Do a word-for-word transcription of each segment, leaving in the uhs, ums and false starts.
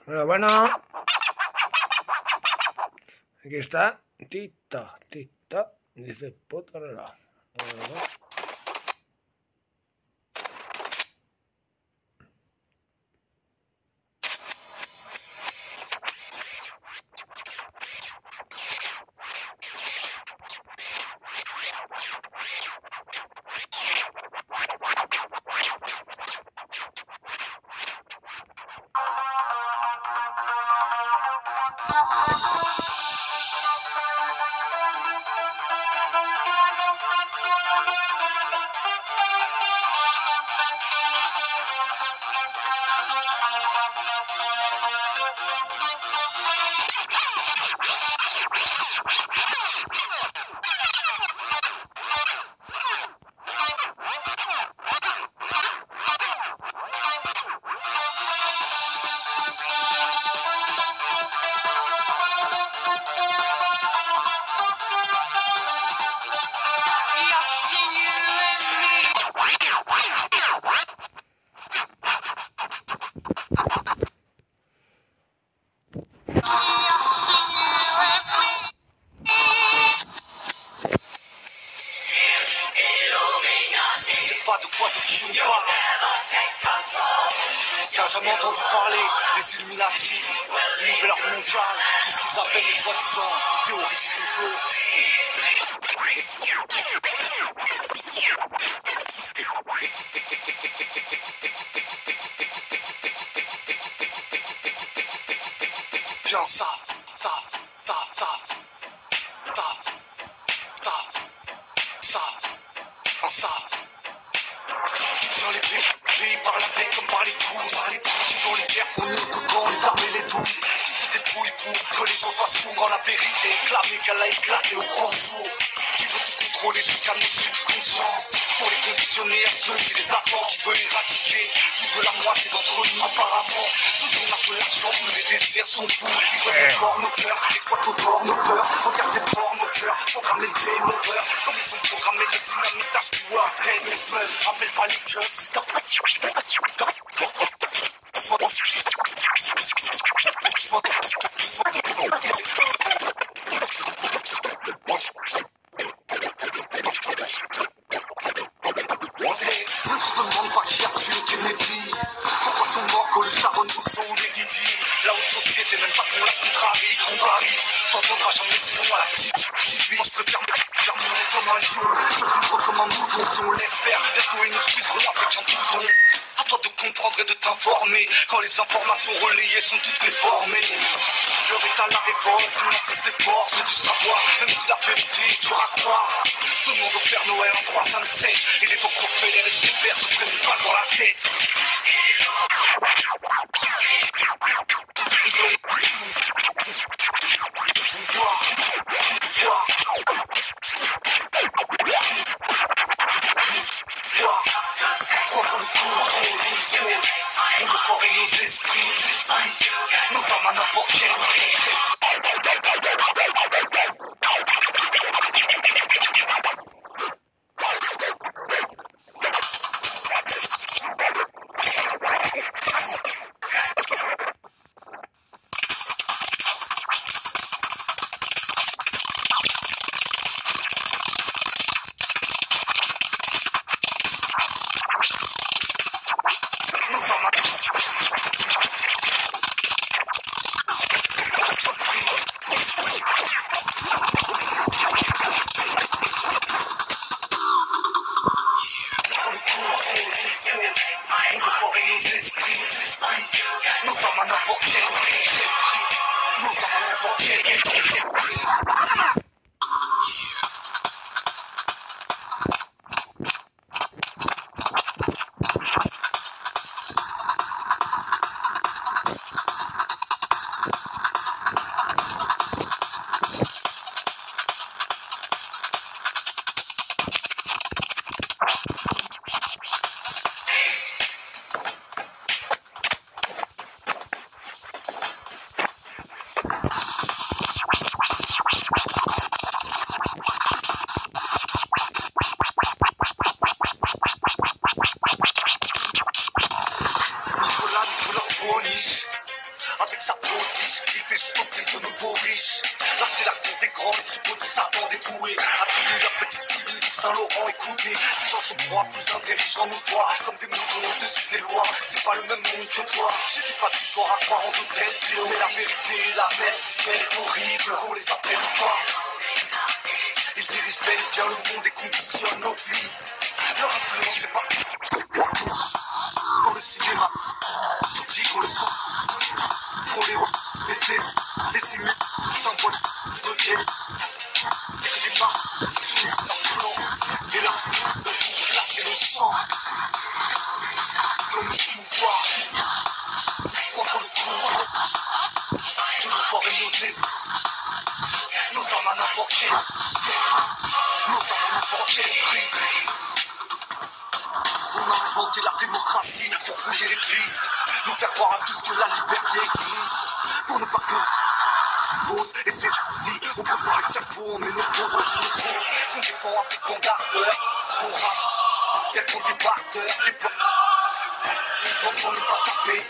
Bueno, bueno. Aquí está. Tita, tita. Dice puto reloj. Bueno. Si t'as jamais entendu parler des Illuminati, du nouvel ordre mondial, tout ce qu'ils appellent les soi-disant théories du complot. Bien ça, ta, ta, ta, ta, ta, ça, en ça. Qui tient les pays, pays par la tête comme par les couilles, par les couilles. Dans les guerres font mieux que quand les armes et les douilles. Qui se débrouille pour que les gens fassent fous quand la vérité est clamée, qu'elle a éclaté au grand jour. Qui veut tout contrôler jusqu'à nos subconscients, pour les conditionner à ceux qui les attendent, qui veulent éradiquer plus de la moitié d'entre nous apparemment. Toujours n'a que l'argent, tous les désirs sont fous. Ils veulent nos corps, nos cœurs, exploitent nos corps, nos peurs. Regarde des ports, nos cœurs, programmer le game over. Comme ils ont programmé le dynamitage du World Trade Center. Rappelle pas les clubs, si t'as pas ne te demande pas qui a tué Kennedy. Pourquoi sont morts que le Sharon Rousseau, les Didi. La haute société, même pas qu'on la contrarie, qu'on parie. T'entendras jamais ce son à la petite. J'y vis, moi je préfère faire mon nez comme un lion. Je vivre comme un mouton si on laisse faire. Bientôt ils nous squeezeront avec un bouton. À toi de comprendre et de t'informer. Quand les informations relayées sont toutes déformées. L'heure est à la révolte, on enfonce les portes du savoir. Même si la vérité est dure à croire. Demande au Père Noël en trois cinq sept. Il est au Rockefeller et ses pères se prennent une balle dans la tête. Ils veulent pouvoir, pouvoir, pouvoir, prendre le contrôle, pour le corps et nos esprits, nos âmes à n'importe quel prix. Avec sa prodige, il fait juste office de nouveau riche. Là c'est la cour des grands, les suppôts de Satan dévoués. À tous la petite tribu du Saint-Laurent, écoutez. Ces gens sont trois, plus intelligents nous voient comme des moutons au-dessus des lois. C'est pas le même monde que toi. J'étais pas du genre à croire en de telles théories. Mais la vérité est la même, si elle est horrible, qu'on les appelle ou pas. Ils dirigent bel et bien le monde et conditionnent nos vies. Leur influence est partout. Dans le cinéma, dit qu'on le sent. Pour les rois, les cesses, les signes, les symboles deviennent des marques soumises à leur plan. Et la soumise, là c'est le sang. Comme le pouvoir contre le contrôle de nos corps et nos esprits. Nos armes à n'importe quel Nos armes à n'importe quel prix. On a inventé la démocratie pour brouiller les pistes, nous faire croire à tous que la liberté existe. Pour ne pas qu'on pose, et c'est dit, on peut voir les cerveaux, on met nos pauses, on joue nos pauses. On défend avec ton gardeur, on rappe, tel qu'on débarque, des plans. Donc j'en ai pas tapé,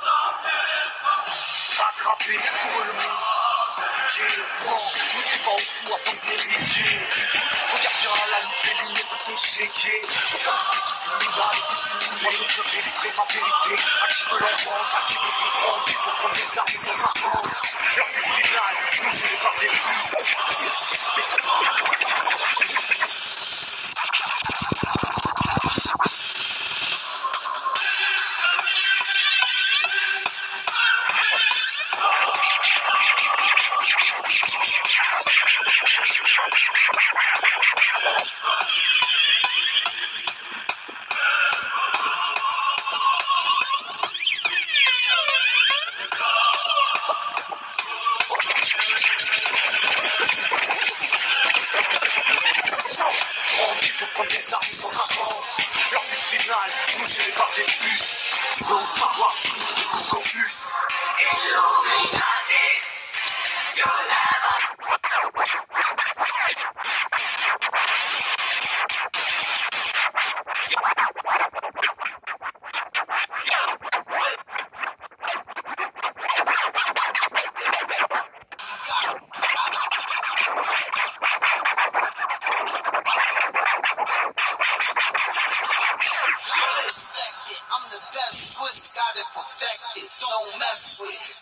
attrapé pour le monde. J'ai le plan, ne dis pas au fou avant de vérifier. Regarde bien à la loupe les lunettes de ton chéquier. Regarde tes subliminales et dissimule. Moi je te délivrer ma vérité. À qui veut l'entendre, à qui veut comprendre. Il faut prendre des armes sans attendre. Leur but final, nous je les parle des plus. Il faut prendre des armes sans attendre. Leur but final, nous gérer par des puces. Tu veux en savoir, nous c'est pour campus. Don't mess with.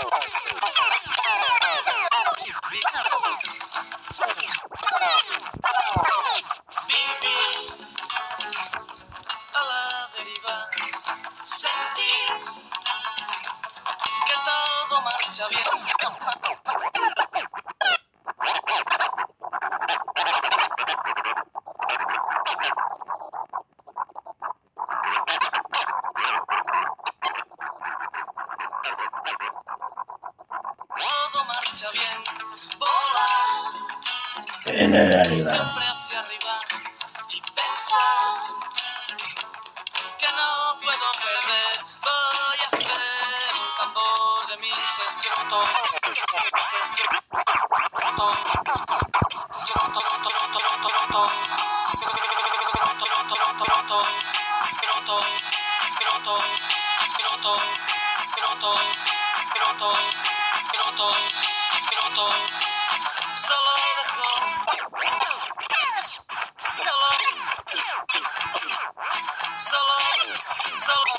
Vivir a la deriva, sentir que todo marcha bien. Todo marcha bien, volar Viene de arriba. siempre hacia arriba y pensar que no puedo perder. Voy a hacer un tambor de mis escrotos, escrotos, escrotos, escrotos, escrotos, escrotos, escrotos, escrotos. Solo dejo, solo, solo, solo,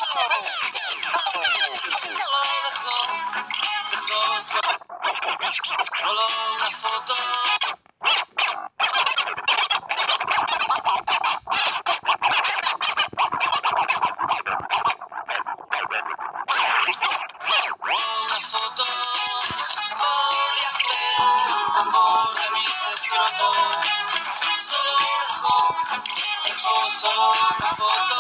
solo dejo, dejo solo una foto. Una foto, voy a hacer un tambor de mis escrotos. Solo dejo, dejo solo una foto.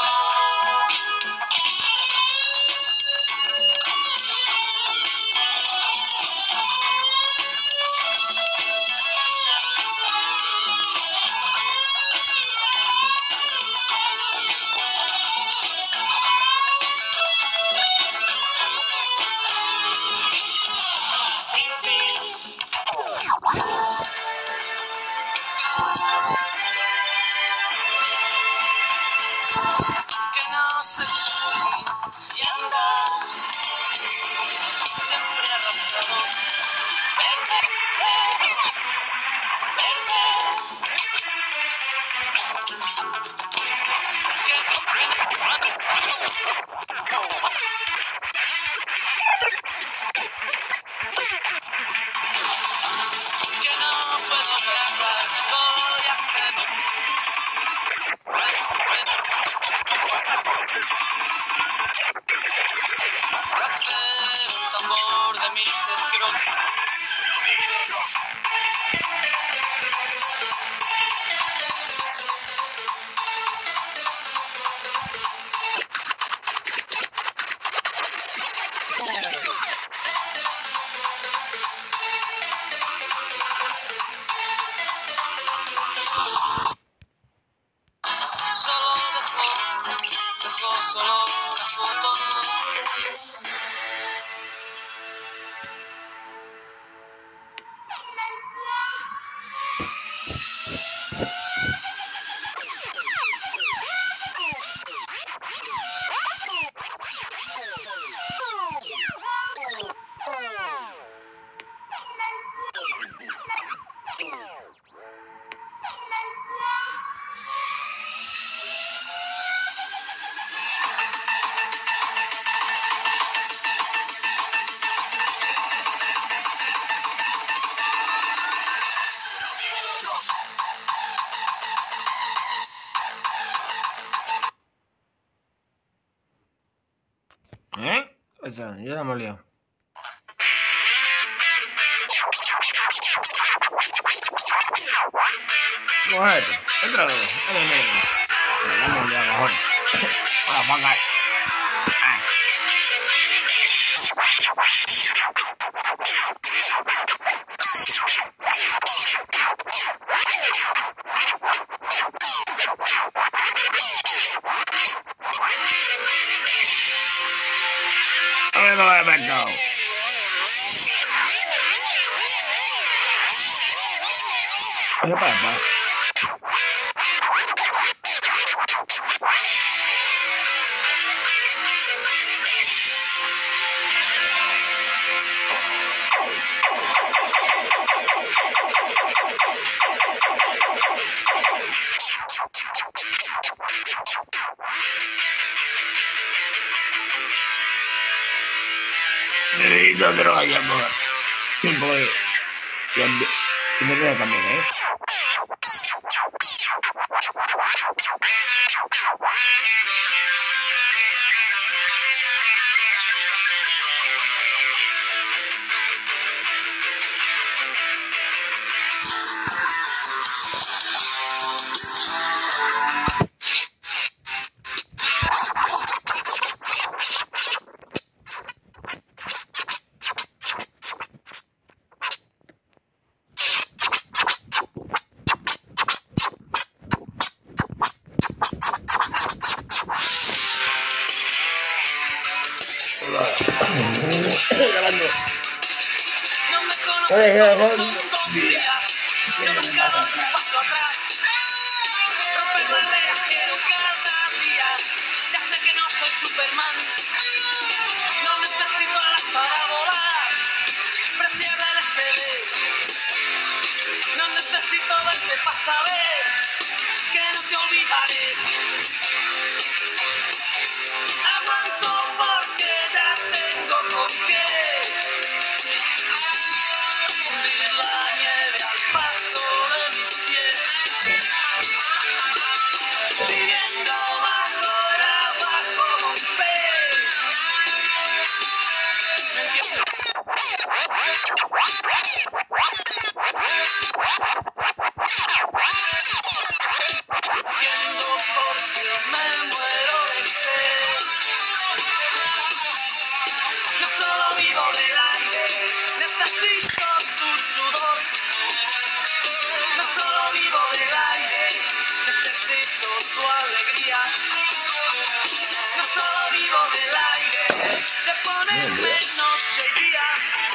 Que no se y andar siempre arrastrado, perder, que no puedo pensar, voy a hacer hacer un tambor de mis escrotos. Solo dejo, dejo solo una foto. ¿Eh? O sea, ya la hemos liado. Mujer, entra, entra, entra. La hemos liado, cojones. Hola, Juan. Ay. ¡Me lo he metido! Oye, para, para. Necesito droga, mi amor. Tiempo de... Y me veo también, ¿eh? Grabando. No me conoces, solo son dos días. Yo nunca doy un paso atrás. Romper barreras quiero cada día. Ya sé que no soy Superman. No necesito alas para volar. Prefiero el L S D. No necesito verte para saber que no te olvidaré. Aguanto porque ya tengo con qué. Hundir la nieve al paso de mis pies. Viviendo bajo el agua como un pez. ¿Me entiendes? Viendo porque me muero de sed. No solo vivo del aire, necesito tu sudor. No solo vivo del aire, necesito tu alegría. No solo vivo del aire, de ponerme noche y día.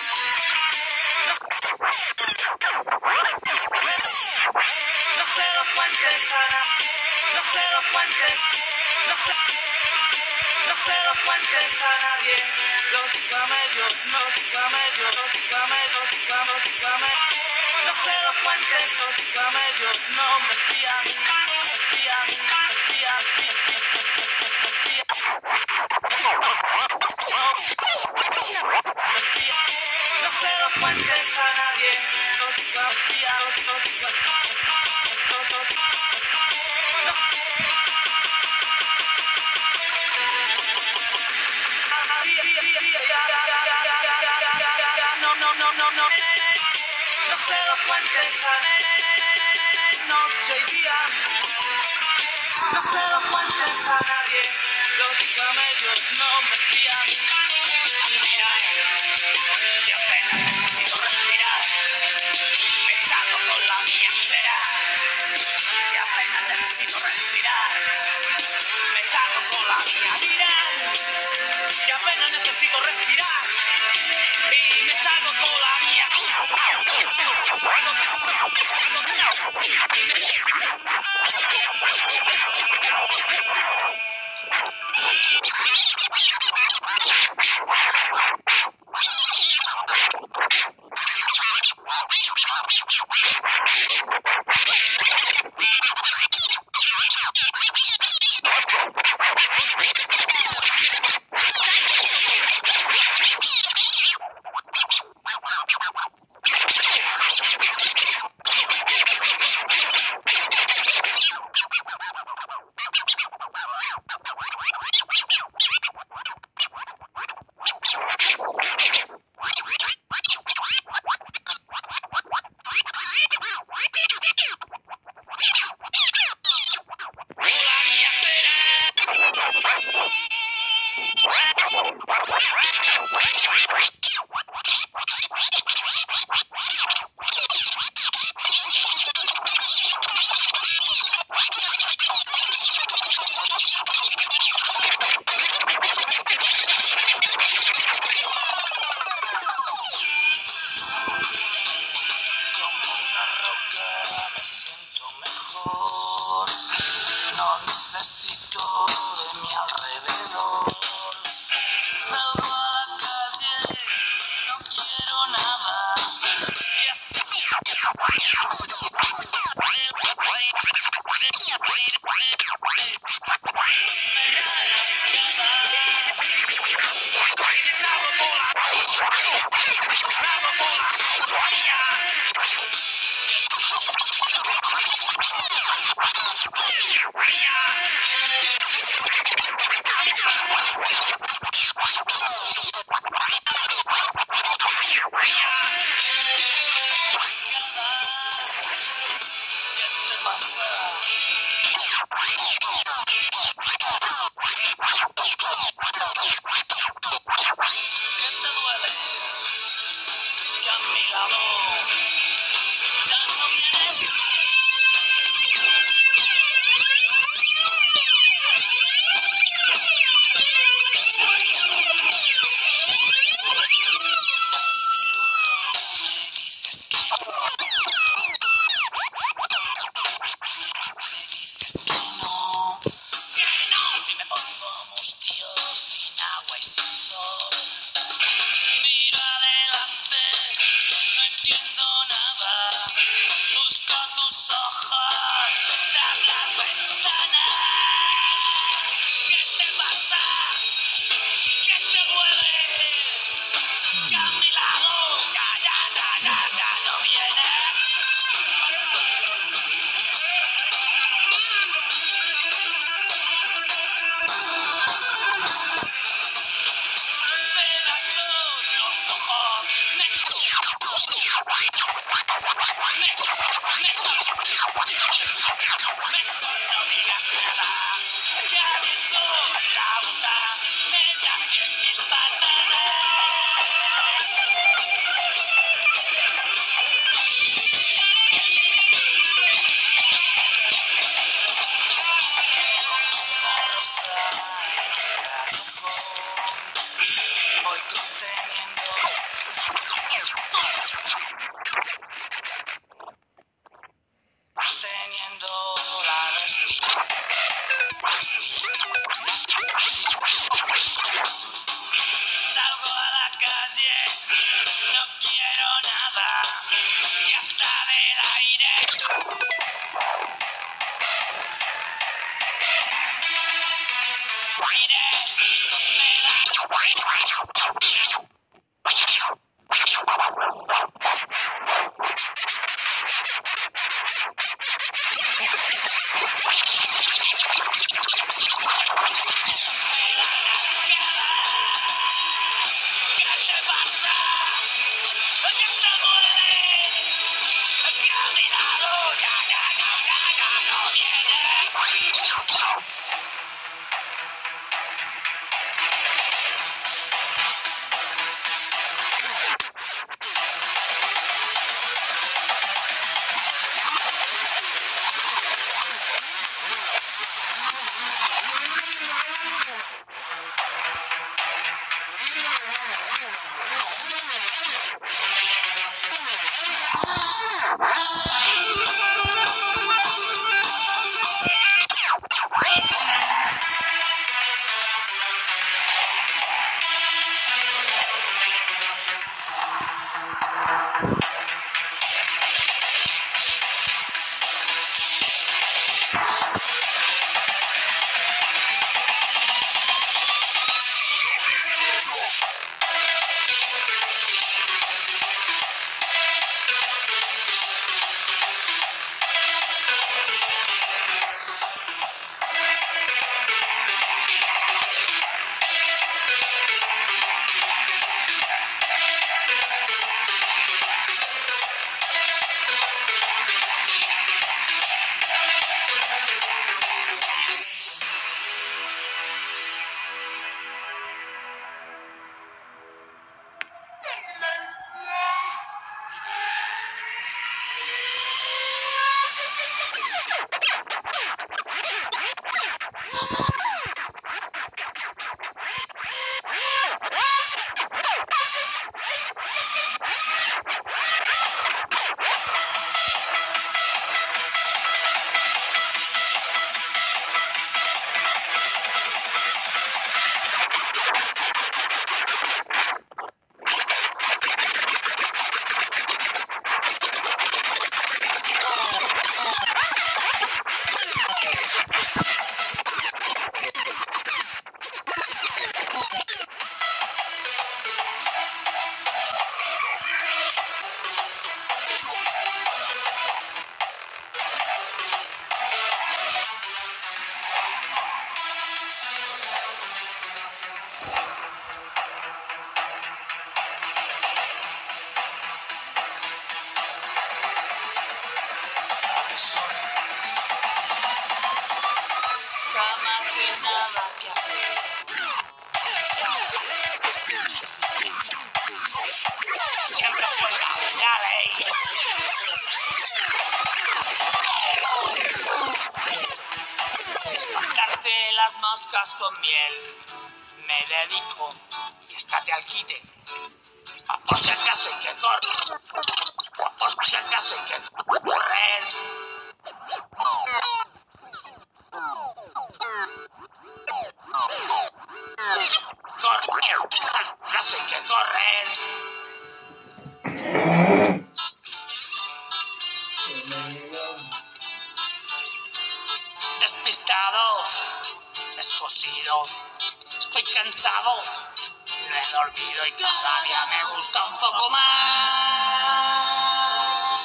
No sé los puentes, Ana, no sé los puentes, no sé, no sé los puentes a nadie. Los camellos, los camellos, los camellos, los camellos. No sé los puentes, los camellos no me fían, me fían, me fían, me fían. No sé los puentes a nadie, los camellos, los camellos. No, no, no, no, no. No sé los puentes a noche y día. No sé los puentes a nadie. Los camellos no me fían. Yo apenas necesito respirar. Me saco con la mía cera. Yo apenas necesito respirar. Me saco con la mía vida. Que apenas necesito respirar y me salgo con la mía. galletas con miel. Me dedico y estate al quite. Por si acaso hay que correr. Por si acaso hay que correr. Correr. Por si acaso hay que correr. Despistado, descosido, estoy cansado, no he dormido y cada día me gusta un poco más.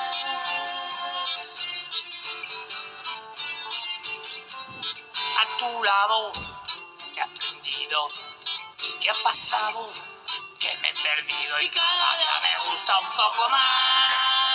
A tu lado, ¿qué he aprendido? ¿Y qué ha pasado? Que me he perdido y cada día me gusta un poco más.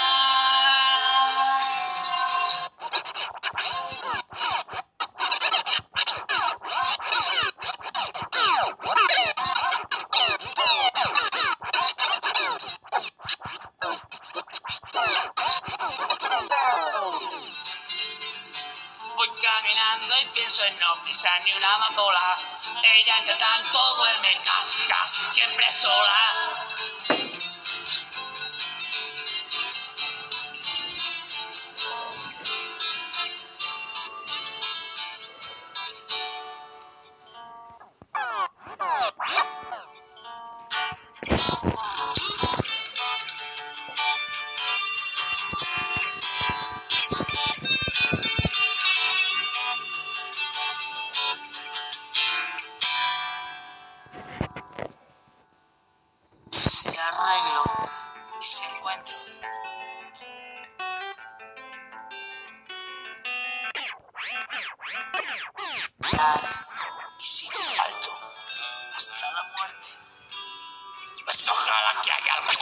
Voy caminando y pienso en no pisar ni una amapola. Ella entre tanto duerme casi, casi siempre sola. Y si arreglo y si encuentro. Y si te falto hasta la muerte. Pues ojalá que haya algo.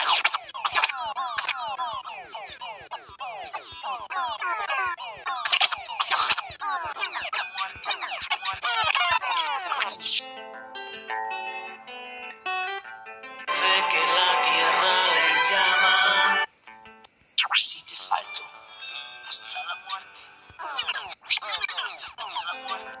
La muerte, la muerte. Fe que la tierra les llama. Si te falto hasta la muerte. Hasta la muerte.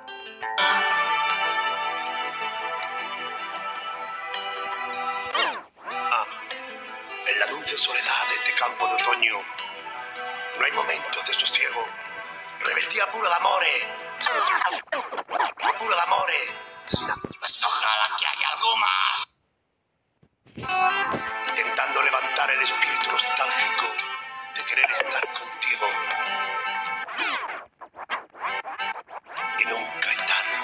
En la dulce soledad de este campo de otoño no hay momentos de sosiego. Rebeldía pura d'amore, pura d'amore. Pues ojalá que haya algo más. Intentando levantar el espíritu nostálgico de querer estar contigo. Y nunca estarlo.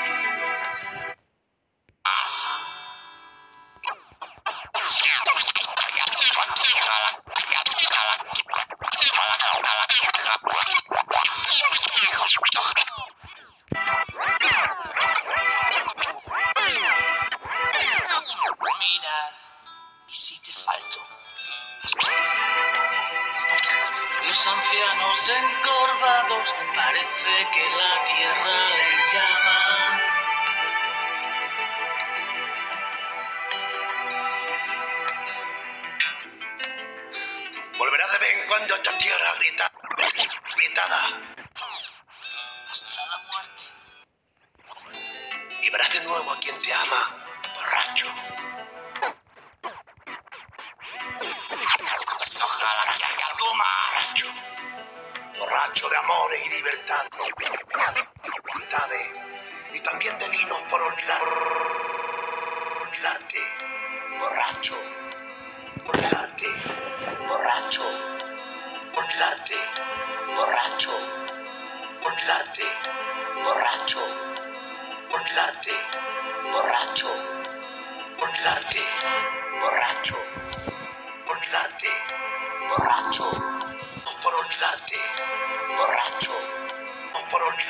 Mirar, y si te falto. Los ancianos encorvados, parece que la tierra les llama. Volverás de vez en cuando a esta tierra grita, gritada. Hasta la muerte. Y verás de nuevo a quien te ama, borracho. Pues ojalá que haya algo más. Borracho. Borracho de amores y libertad. Libertades. Y también de vinos por olvidar. Olvidarte. Borracho. Olvidarte. Borracho. Olvidarte. Borracho. Olvidarte. Borracho. Olvidarte. Borracho. Olvidarte. Borracho. Olvidarte. Borracho. No por olvidarte. Borracho. No por olvidarte.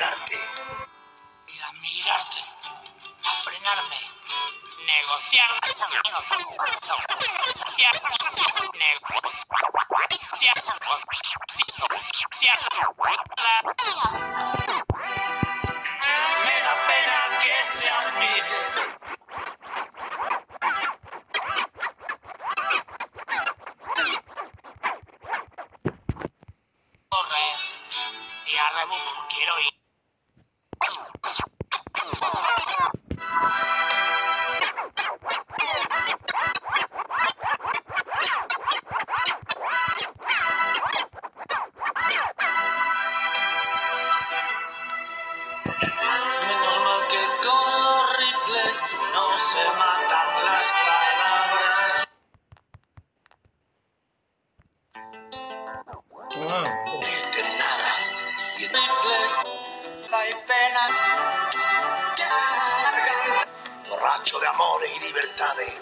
ancho de amores y libertades.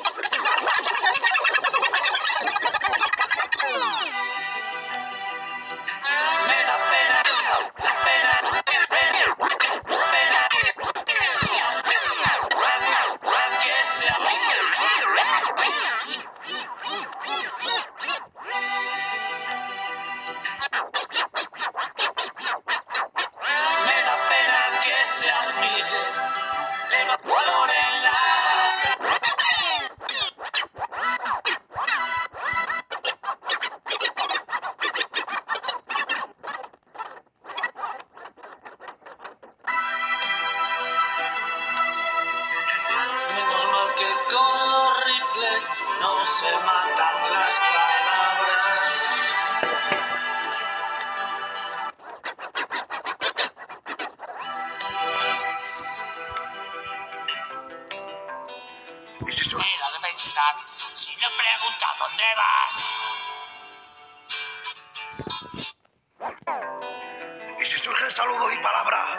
Me da pena, la pena, pena, pena, que sea. Me da pena que se admire el valor en la. Menos mal que con los rifles no se matan las palabras. Y si, sur- Mira de pensar, si no preguntas dónde vas. y si surgen saludos y palabras.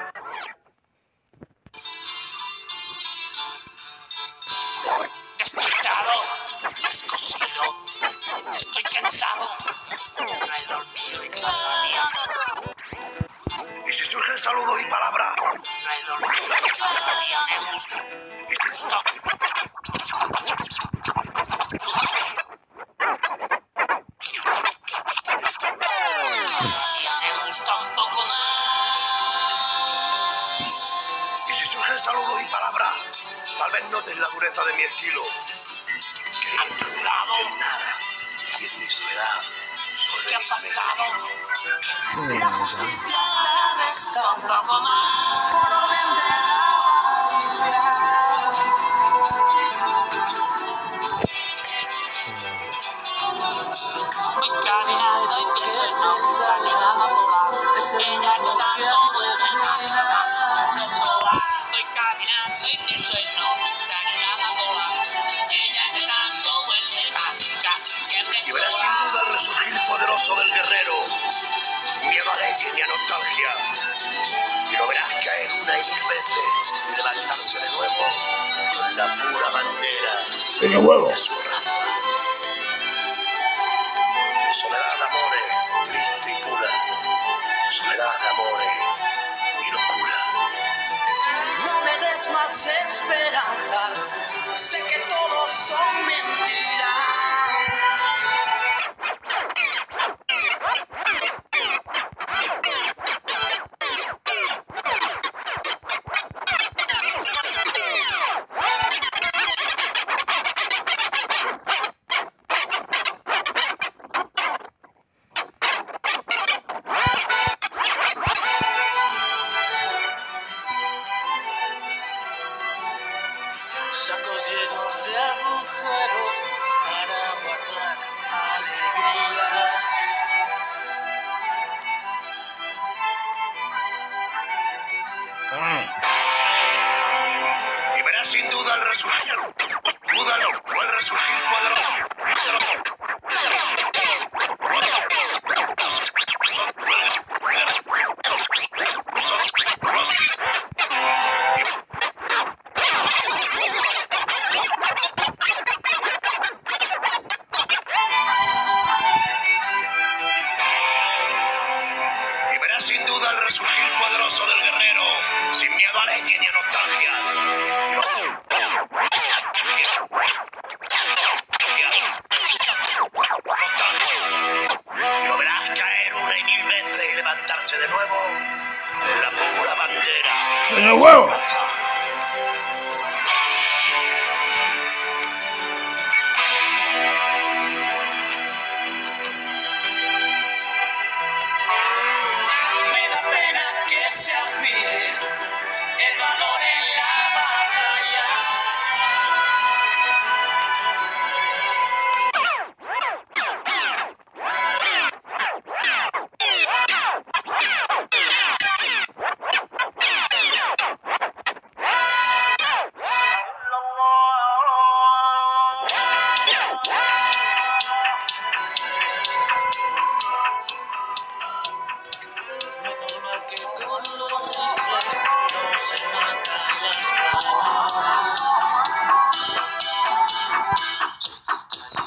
Despistado, descosido, estoy cansado, no he dormido y cada día, Y si surgen saludos y palabras. no he dormido y cada día me gusta, me gusta. Cada día me gusta un poco más. Y si surgen saludos y palabras. Tal vez notes la dureza de mi estilo. Queriendo Apurado. en nada. Y en mi soledad. Solo ¿Qué ha en mi pasado? mente. La justicia está arresta un poco más por orden de la avaricia. Voy caminando y pienso en no salir a volar. Ella no tanto vuelve casa, casa sobre sola. Voy caminando y pienso en no salir a volar. Ella no tanto vuelve casi, casi siempre Y verás sin sola. duda el resurgir poderoso del guerrero. Sin miedo a leyes ni a nostalgia. Y lo verás caer una y mil veces. Y levantarse de nuevo. Con la pura bandera ¡Venga, huevo! de su raza. Soledad de amores, triste y pura. Soledad de amores y locura. No me des más esperanzas, sé que todos son mentiras.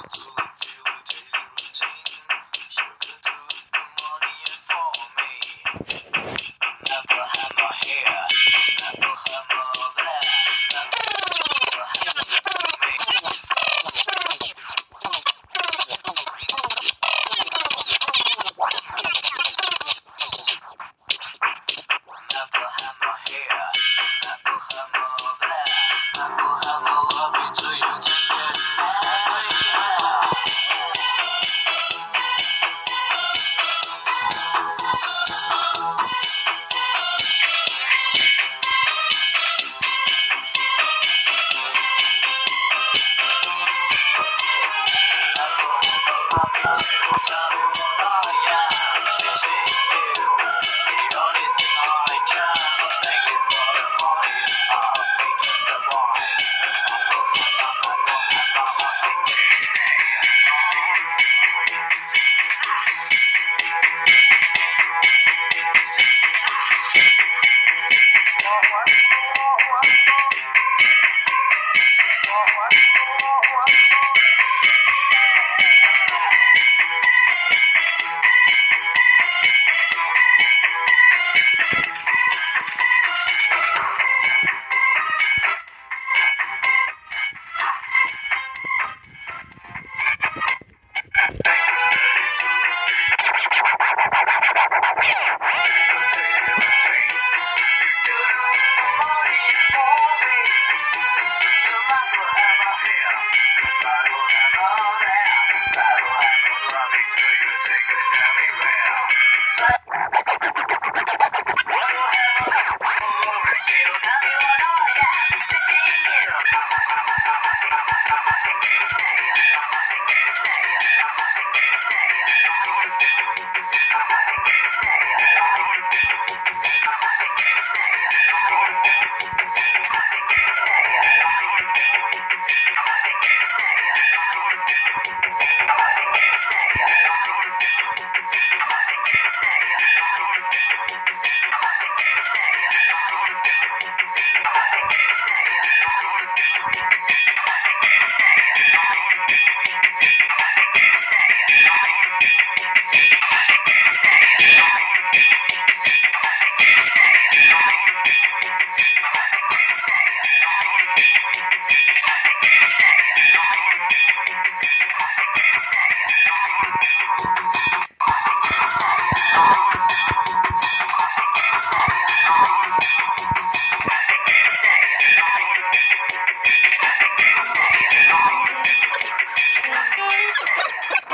Stay.